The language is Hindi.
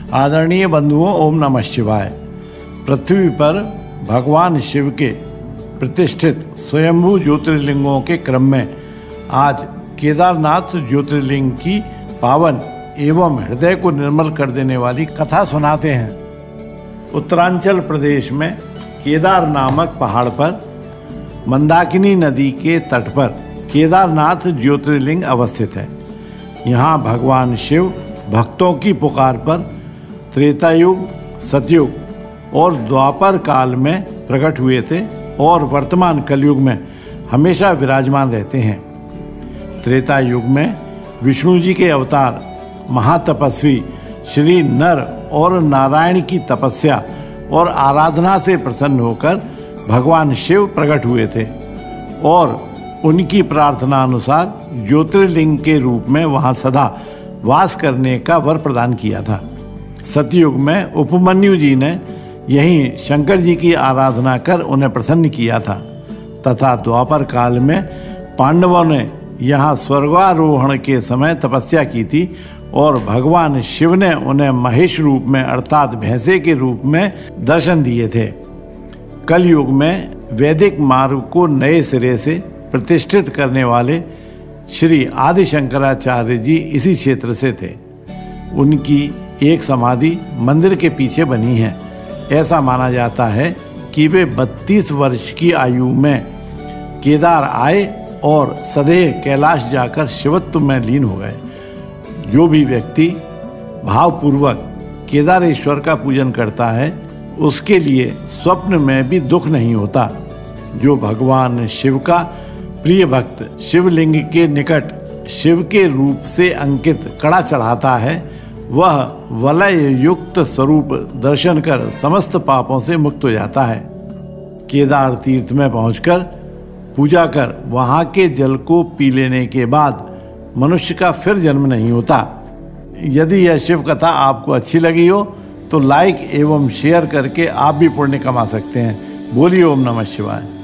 आदरणीय बंधुओं, ओम नमः शिवाय। पृथ्वी पर भगवान शिव के प्रतिष्ठित स्वयंभू ज्योतिर्लिंगों के क्रम में आज केदारनाथ ज्योतिर्लिंग की पावन एवं हृदय को निर्मल कर देने वाली कथा सुनाते हैं। उत्तरांचल प्रदेश में केदार नामक पहाड़ पर मंदाकिनी नदी के तट पर केदारनाथ ज्योतिर्लिंग अवस्थित है। यहाँ भगवान शिव भक्तों की पुकार पर त्रेता युग, सतयुग और द्वापर काल में प्रकट हुए थे और वर्तमान कलयुग में हमेशा विराजमान रहते हैं। त्रेता युग में विष्णु जी के अवतार महातपस्वी श्री नर और नारायण की तपस्या और आराधना से प्रसन्न होकर भगवान शिव प्रकट हुए थे और उनकी प्रार्थना अनुसार ज्योतिर्लिंग के रूप में वहां सदा वास करने का वर प्रदान किया था। सतयुग में उपमन्यु जी ने यहीं शंकर जी की आराधना कर उन्हें प्रसन्न किया था तथा द्वापर काल में पांडवों ने यहाँ स्वर्गारोहण के समय तपस्या की थी और भगवान शिव ने उन्हें महेश रूप में अर्थात भैंसे के रूप में दर्शन दिए थे। कलयुग में वैदिक मार्ग को नए सिरे से प्रतिष्ठित करने वाले श्री आदि शंकराचार्य जी इसी क्षेत्र से थे। उनकी एक समाधि मंदिर के पीछे बनी है। ऐसा माना जाता है कि वे 32 वर्ष की आयु में केदार आए और सदैव कैलाश जाकर शिवत्व में लीन हो गए। जो भी व्यक्ति भावपूर्वक केदारेश्वर का पूजन करता है उसके लिए स्वप्न में भी दुख नहीं होता। जो भगवान शिव का प्रिय भक्त शिवलिंग के निकट शिव के रूप से अंकित कड़ा चढ़ाता है वह वलय युक्त स्वरूप दर्शन कर समस्त पापों से मुक्त हो जाता है। केदार तीर्थ में पहुंचकर पूजा कर वहां के जल को पी लेने के बाद मनुष्य का फिर जन्म नहीं होता। यदि यह शिव कथा आपको अच्छी लगी हो तो लाइक एवं शेयर करके आप भी पुण्य कमा सकते हैं। बोलिए ओम नमः शिवाय।